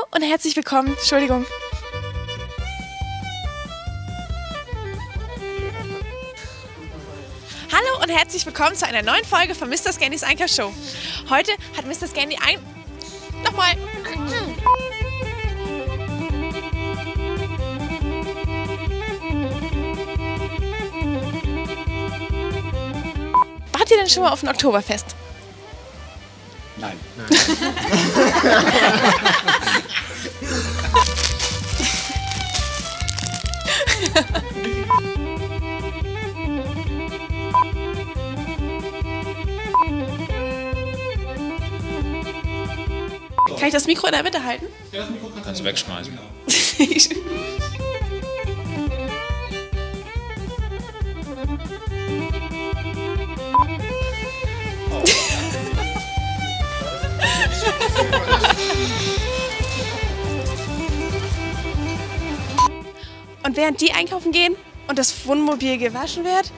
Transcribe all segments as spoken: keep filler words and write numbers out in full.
und herzlich willkommen. Entschuldigung. Hallo und herzlich willkommen zu einer neuen Folge von Mister Scandys Einkaufsshow. Heute hat Mister Scandy ein... Nochmal. Wart ihr denn schon mal auf ein Oktoberfest? Nein. Nein. Kann ich das Mikro in der Mitte halten? Ja, das Mikro kannst du wegschmeißen. Und während die einkaufen gehen und das Wohnmobil gewaschen wird,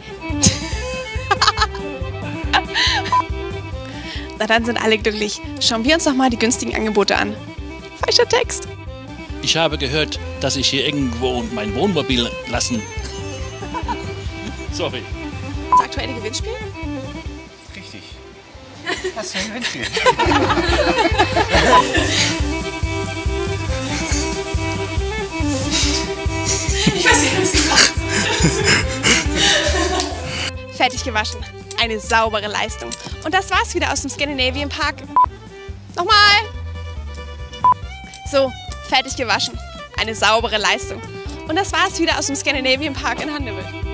na dann sind alle glücklich. Schauen wir uns noch mal die günstigen Angebote an. Falscher Text. Ich habe gehört, dass ich hier irgendwo mein Wohnmobil lassen. Sorry. Das aktuelle Gewinnspiel? Richtig. Was für ein Gewinnspiel? Ich weiß nicht, was du sagst. Fertig gewaschen. Eine saubere Leistung. Und das war's wieder aus dem Scandinavian Park. Nochmal. So, fertig gewaschen. Eine saubere Leistung. Und das war's wieder aus dem Scandinavian Park in Handewitt.